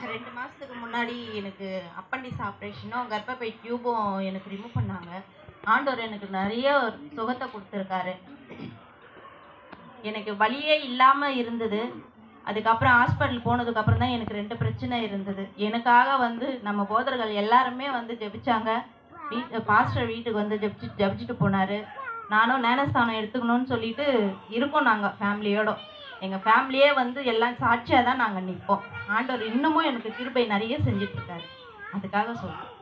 2 மாசத்துக்கு முன்னாடி எனக்கு அப்பண்டிஸ் ஆப்ரேஷனும், கர்ப்பப்பை டியூபும் எனக்கு ரிமூவ் பண்ணாங்க. ஆண்டவர் எனக்கு நிறைய சுகத்தை கொடுத்துருக்காரு. எனக்கு வலியே இல்லாம இருந்தது. அதுக்கப்புறம் ஹாஸ்பிட்டல் போனதுக்கப்புறம் தான் எனக்கு 2 பிரச்சனை இருந்தது. எனக்காக வந்து நம்ம போதர்கள் எல்லாருமே வந்து ஜெபிச்சாங்க. பாஸ்டர் வீட்டுக்கு வந்து ஜெபிச்சுட்டு போனாரு. நானும் ஞானஸ்தானம் எடுத்துக்கணும்னு சொல்லிட்டு இருக்கோம் நாங்க ஃபேமிலியோட. எங்க ஃபேமிலியே வந்து எல்லாம் சாட்சியா தான் நாங்க நிற்போம். ஆண்டவர் இன்னமும் எனக்கு கிருபை நிறைய செஞ்சுட்டு இருக்காரு. அதுக்காக சொல்றேன்.